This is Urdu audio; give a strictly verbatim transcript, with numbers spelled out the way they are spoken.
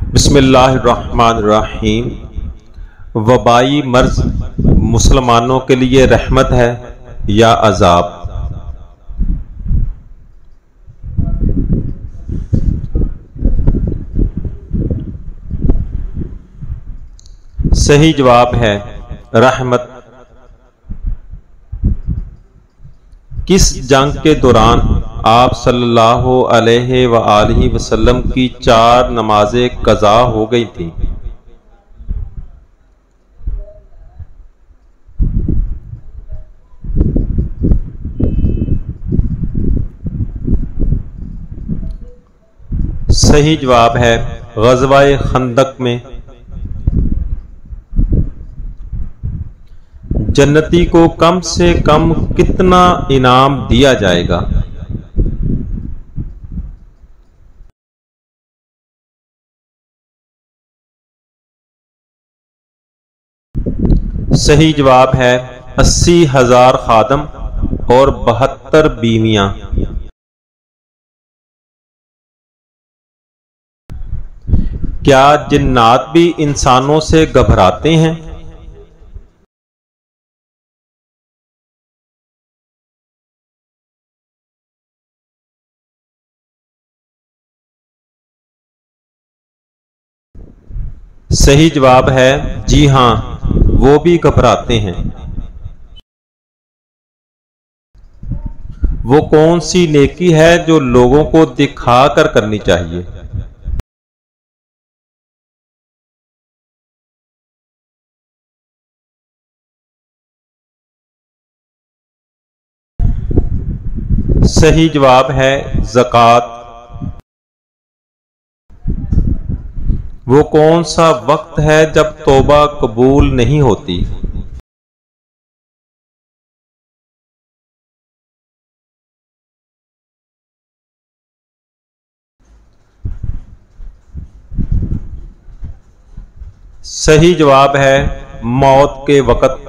بسم اللہ الرحمن الرحیم۔ وبائی مرض مسلمانوں کے لیے رحمت ہے یا عذاب؟ صحیح جواب ہے رحمت۔ کس جنگ کے دوران آپ صلی اللہ علیہ وآلہ وسلم کی چار نمازیں قضا ہو گئی تھیں؟ صحیح جواب ہے غزوہ خندق میں۔ جنتی کو کم سے کم کتنا انعام دیا جائے گا؟ صحیح جواب ہے اسی ہزار خادم اور بہتر بیویاں۔ کیا جنات بھی انسانوں سے گھبراتے ہیں؟ صحیح جواب ہے جی ہاں، وہ بھی گھبراتے ہیں۔ وہ کون سی نیکی ہے جو لوگوں کو دکھا کر کرنی چاہیے؟ صحیح جواب ہے زکوٰۃ۔ وہ کون سا وقت ہے جب توبہ قبول نہیں ہوتی؟ صحیح جواب ہے موت کے وقت۔